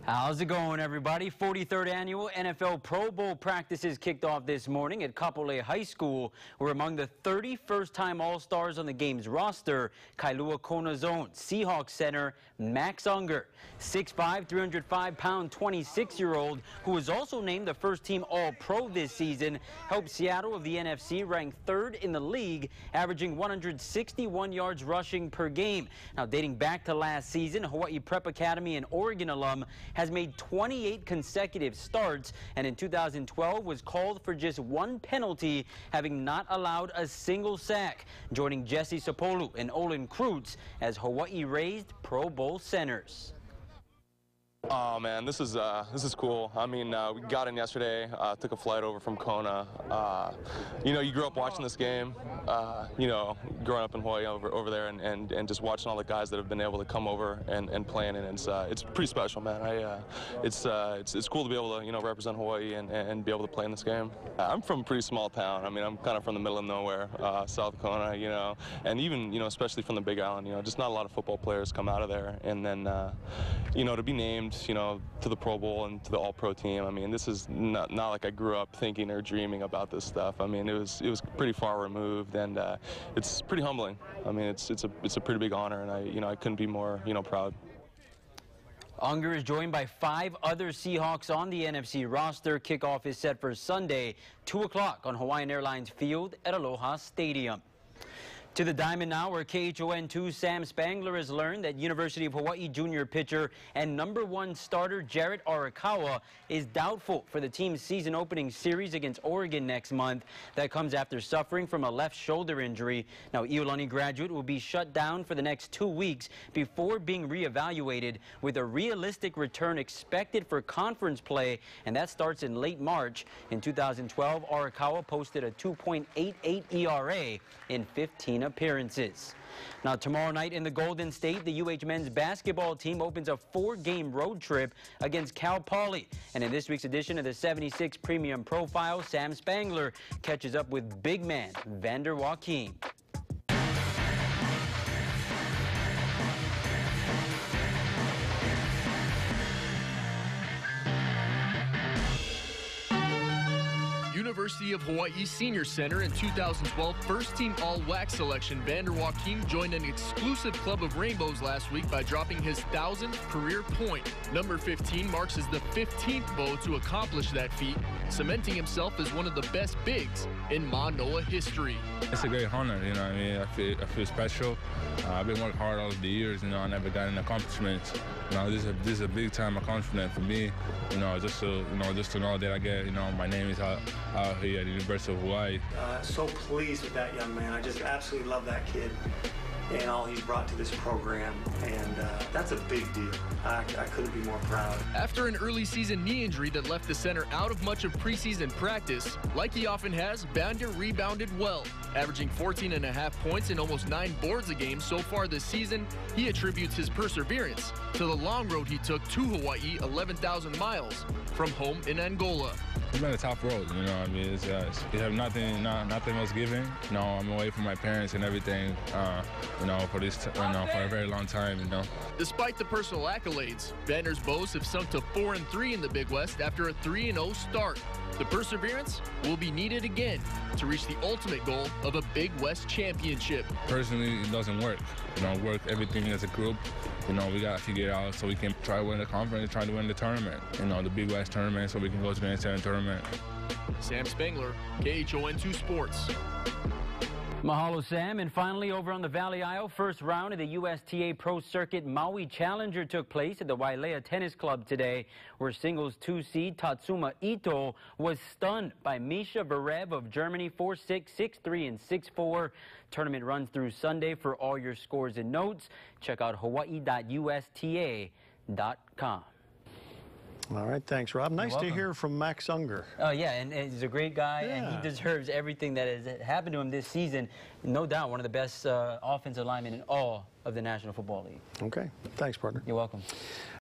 How's it going, everybody? 43rd annual NFL Pro Bowl practices kicked off this morning at Kapolei High School, where among the 30 first-time All-Stars on the game's roster, Kailua-Kona's own Seahawks Center Max Unger, 6'5", 305-pound 26-year-old, who was also named the first-team All-Pro this season, helped Seattle of the NFC rank third in the league, averaging 161 yards rushing per game. Now, dating back to last season, Hawaii Prep Academy and Oregon alum has made 28 consecutive starts, and in 2012 was called for just one penalty, having not allowed a single sack, joining Jesse Sapolu and Olin Kreutz as Hawaii raised Pro Bowl centers. Oh man, this is cool. I mean, we got in yesterday, took a flight over from Kona. You know, you grew up watching this game, you know, growing up in Hawaii over there, and just watching all the guys that have been able to come over and play in it. It's pretty special, man. It's cool to be able to, you know, represent Hawaii and be able to play in this game. I'm from a pretty small town. I mean, I'm kind of from the middle of nowhere, South Kona, you know, and even, you know, especially from the Big Island, you know, just not a lot of football players come out of there, and then, you know, to be named, you know, to the Pro Bowl and to the All-Pro team. I mean, this is not like I grew up thinking or dreaming about this stuff. I mean, it was pretty far removed, and it's pretty humbling. I mean, it's a pretty big honor, and I couldn't be more, you know, proud. Unger is joined by 5 other Seahawks on the NFC roster. Kickoff is set for Sunday, 2 o'clock on Hawaiian Airlines Field at Aloha Stadium. To the diamond now, where KHON2 Sam Spangler has learned that University of Hawaii junior pitcher and #1 starter Jarrett Arakawa is doubtful for the team's season opening series against Oregon next month. That comes after suffering from a left shoulder injury. Now, Iolani graduate will be shut down for the next 2 weeks before being reevaluated, with a realistic return expected for conference play, and that starts in late March. In 2012, Arakawa posted a 2.88 ERA in 15 appearances. Now, tomorrow night in the Golden State, the UH men's basketball team opens a 4-game road trip against Cal Poly. And in this week's edition of the 76 Premium Profile, Sam Spangler catches up with big man Vander Joachim. University of Hawaii Senior Center in 2012 first-team all-WAC selection Vander Joachim joined an exclusive club of rainbows last week by dropping his 1,000th career point. Number 15 marks as the 15th bow to accomplish that feat, cementing himself as one of the best bigs in Manoa history. It's a great honor, you know what I mean? I feel special. I've been working hard all the years, you know, I never got any accomplishments. You know, this is a big-time accomplishment for me, you know, just to know that I get, you know, my name is out here at the University of Hawaii. So pleased with that young man. I just absolutely love that kid and all he's brought to this program, and that's a big deal. I couldn't be more proud. After an early season knee injury that left the center out of much of preseason practice, like he often has, Vander rebounded well. Averaging 14.5 points and almost 9 boards a game so far this season, he attributes his perseverance to the long road he took to Hawaii, 11,000 miles, from home in Angola. It's been a tough road, you know what I mean? You have nothing else given. You know, I'm away from my parents and everything, you know, for a very long time, you know. Despite the personal accolades, Vander's bows have sunk to 4-3 in the Big West after a 3-0 start. The perseverance will be needed again to reach the ultimate goal of a Big West championship. Personally, it doesn't work. You know, work everything as a group. You know, we got to figure it out so we can try to win the conference and try to win the tournament. You know, the Big West tournament, so we can go to the NCAA tournament. Sam Spangler, KHON2 Sports. Mahalo, Sam. And finally, over on the Valley Isle, first round of the USTA Pro Circuit Maui Challenger took place at the Wailea Tennis Club today, where singles 2 seed Tatsuma Ito was stunned by Misha Varev of Germany 4-6, 6-3, and 6-4. Tournament runs through Sunday. For all your scores and notes, check out hawaii.usta.com. All right, thanks, Rob. Nice to hear from Max Unger. Oh, yeah, and he's a great guy, and he deserves everything that has happened to him this season. No doubt, one of the best offensive linemen in all of the National Football League. Okay, thanks, partner. You're welcome.